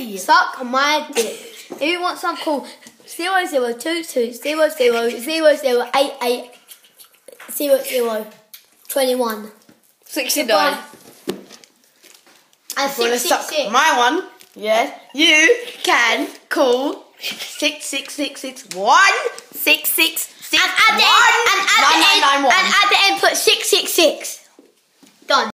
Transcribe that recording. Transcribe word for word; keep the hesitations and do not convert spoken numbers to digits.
Hey! Suck my dick. If you want some, call zero zero two two zero zero zero zero eight eight zero zero twenty one. sixty-nine. And If you want to six suck six six. my one, yes, you can call six six six six one six six six And at the one end, and at the nine nine end, nine one. and at the end, put six six six. Done.